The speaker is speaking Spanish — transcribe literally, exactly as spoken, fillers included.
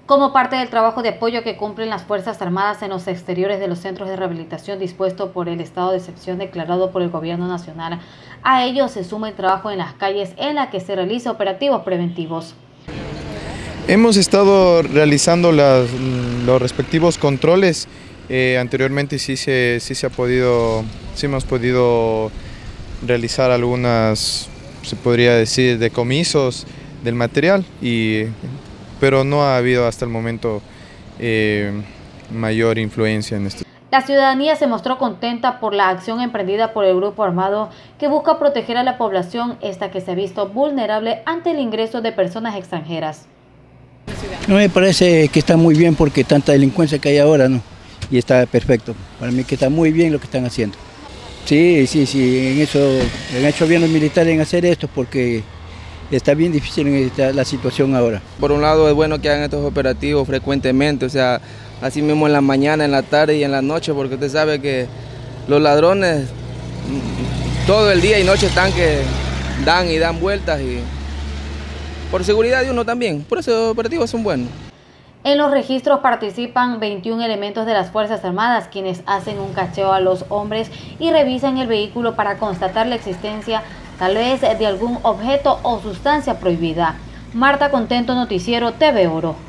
Como parte del trabajo de apoyo que cumplen las Fuerzas Armadas en los exteriores de los centros de rehabilitación dispuesto por el estado de excepción declarado por el Gobierno Nacional, a ello se suma el trabajo en las calles en la que se realiza operativos preventivos. Hemos estado realizando las, los respectivos controles. Eh, anteriormente sí se, sí se ha podido, sí hemos podido realizar algunas, se podría decir, decomisos del material, y, pero no ha habido hasta el momento eh, mayor influencia en esto. La ciudadanía se mostró contenta por la acción emprendida por el grupo armado que busca proteger a la población, esta que se ha visto vulnerable ante el ingreso de personas extranjeras. No, me parece que está muy bien porque tanta delincuencia que hay ahora, ¿no? Y está perfecto. Para mí que está muy bien lo que están haciendo. Sí, sí, sí, en eso han hecho bien los militares en hacer esto porque está bien difícil en esta, la situación ahora. Por un lado es bueno que hagan estos operativos frecuentemente, o sea, así mismo en la mañana, en la tarde y en la noche, porque usted sabe que los ladrones todo el día y noche están que dan y dan vueltas, y por seguridad de uno también, por eso los operativos son buenos. En los registros participan veintiún elementos de las Fuerzas Armadas, quienes hacen un cacheo a los hombres y revisan el vehículo para constatar la existencia tal vez de algún objeto o sustancia prohibida. Marta Contento, Noticiero T V Oro.